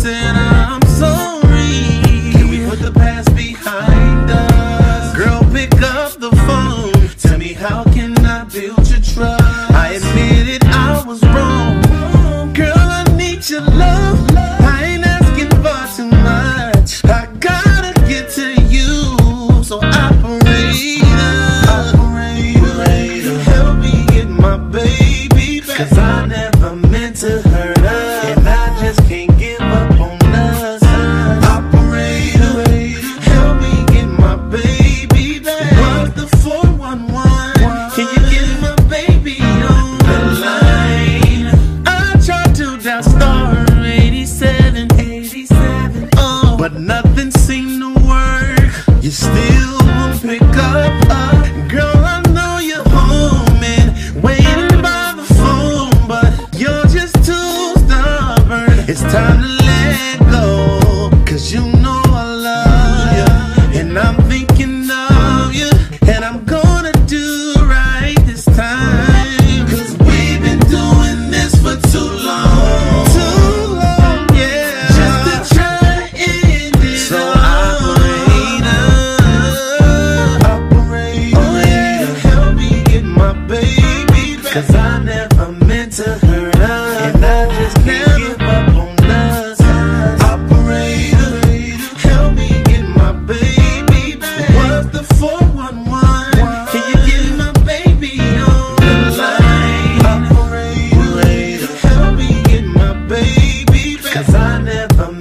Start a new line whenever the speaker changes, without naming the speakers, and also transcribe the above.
said I'm sorry. Can we put the past behind us? Girl, pick up the phone. Tell me, how can I build your trust? I admitted I was wrong. Girl, I need your love. I ain't asking for too much. I gotta get to you. So operator, help me get my baby back. 'Cause I never meant to hurt her, and I just can't give up on us. Operator, help me get my baby back. What's the 411? Can you get my baby on the line? I tried to dial star 87, oh, but nothing seemed to work. You still won't pick up. Girl, I know you're home and waiting by the phone, but you're just too stubborn. It's time to let go, 'cause you know I love you, and I'm thinking of you, and I'm gonna do right this time. 'Cause we've been doing this for too long. Too long, yeah. Just to try to end it. So operator, help me get my baby back. 'Cause I never meant to hurt her, and I just can't give up on us. Operator, help me get my baby back. What's the 411? Can you get my baby on the line? Operator, help me get my baby back. 'Cause I never